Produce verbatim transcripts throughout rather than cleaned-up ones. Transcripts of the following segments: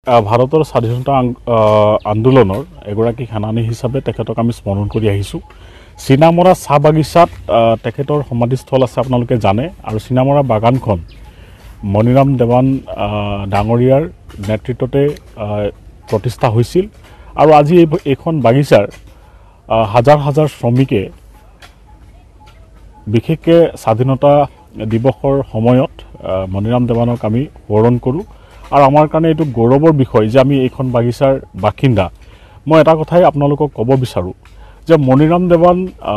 ভাৰতৰ স্বাধীনতা আন্দোলনৰ এগৰাকী সেনানী হিচাপে তেখেতক আমি স্মৰণ কৰি আহিছোঁ চিনামৰা চাহ বাগিচাত তেখেতৰ সমাধিস্থল আছে আপোনালোকে জানে আৰু চিনামৰা বাগানখন মণিৰাম দেৱান ডাঙৰীয়াৰ নেতৃত্বতে প্ৰতিষ্ঠা হৈছিল আৰু আজি এইখন বাগিচাৰ হাজাৰ হাজাৰ শ্ৰমিকে বিশেষকৈ স্বাধীনতা দিৱসৰ সময়ত মণিৰাম দেৱানক আমি সোঁৱৰণ কৰোঁ আৰু আমাৰ কাৰণে এইটো গৌৰৱৰ বিষয় যে আমি এইখন বাগিচাৰ বাসিন্দা মই এটা কথাই আপোনালোকক ক'ব বিচাৰোঁ যে মণিৰাম দেৱান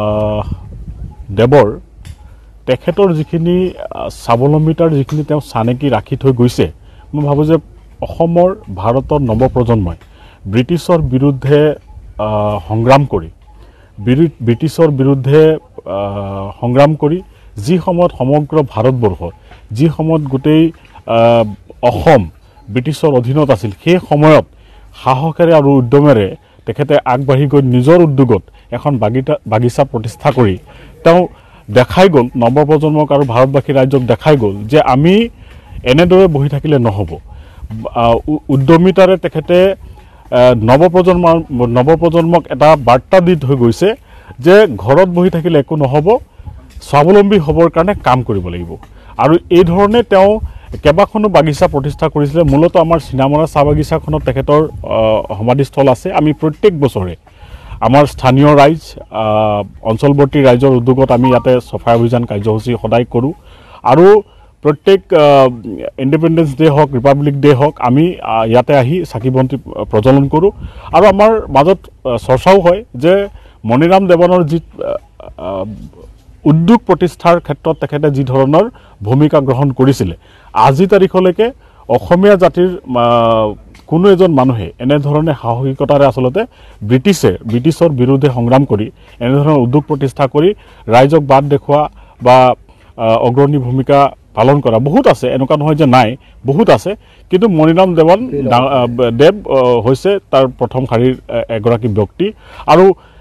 দেৱৰ তেখেতৰ যিখিনি স্বাৱলম্বিতাৰ যিখিনি তেওঁ চানেকি ৰাখি থৈ গৈছে মই ভাবোঁ যে অসমৰ ভাৰতৰ নৱপ্ৰজন্মই ব্ৰিটিছৰ বিৰুদ্ধে সংগ্ৰাম কৰি ব্ৰিটিছৰ বিৰুদ্ধে সংগ্ৰাম কৰি যি সময়ত সমগ্ৰ ভাৰতবৰ্ষ যি সময়ত গোটেই অসম ব্ৰিটিছৰ অধীনত আছিল সেই সময়ত সাহসেৰে আৰু উদ্যমেৰে তেখেতে আগবাঢ়ি গৈ নিজৰ উদ্যোগত এখন বাগিচা বাগিচা প্ৰতিষ্ঠা কৰি তেওঁ দেখাই গ'ল নৱপ্ৰজন্মক আৰু ভাৰতবাসী ৰাজ্যক দেখাই গ'ল যে আমি এনেদৰে বহি থাকিলে নহ'ব উদ্যমিতাৰে তেখেতে নৱপ্ৰজন্ম নৱপ্ৰজন্মক এটা বাৰ্তা দি থৈ গৈছে যে ঘৰত বহি থাকিলে একো নহ'ব স্বাৱলম্বী হ'বৰ কাৰণে কাম কৰিব লাগিব আৰু এই ধৰণে তেওঁ কেইবাখনো বাগিচা প্ৰতিষ্ঠা কৰিছিলে মূলতঃ আমাৰ চিনামৰা চাহ বাগিচাখনত তেখেতৰ সমাধিস্থল আছে আমি প্ৰত্যেক বছৰে আমাৰ স্থানীয় ৰাইজ অঞ্চলৱৰ্তী ৰাইজৰ উদ্যোগত আমি ইয়াতে সফাই অভিযান কাৰ্যসূচী সদায় কৰোঁ আৰু প্ৰত্যেক ইণ্ডিপেণ্ডেন্স ডে হওক ৰিপাব্লিক ডে হওক আমি ইয়াতে আহি চাকি বন্তি প্ৰজ্বলন কৰোঁ আৰু আমাৰ মাজত চৰ্চাও হয় যে মণিৰাম দেৱানৰ যি উদ্যোগ প্ৰতিষ্ঠাৰ ক্ষেত্ৰত তেখেতে যি ধৰণৰ ভূমিকা গ্ৰহণ কৰিছিলে আজি তাৰিখলৈকে অসমীয়া জাতিৰ কোনো এজন মানুহে এনেধৰণে সাহসিকতাৰে আচলতে ব্ৰিটিছে ব্ৰিটিছৰ বিৰুদ্ধে সংগ্ৰাম কৰি এনেধৰণৰ উদ্যোগ প্ৰতিষ্ঠা কৰি ৰাইজক বাট দেখুওৱা বা অগ্ৰণী ভূমিকা পালন কৰা বহুত আছে এনেকুৱা নহয় যে নাই বহুত আছে কিন্তু মণিৰাম দেৱান দেৱ হৈছে তাৰ প্ৰথম শাৰীৰ এগৰাকী ব্যক্তি আৰু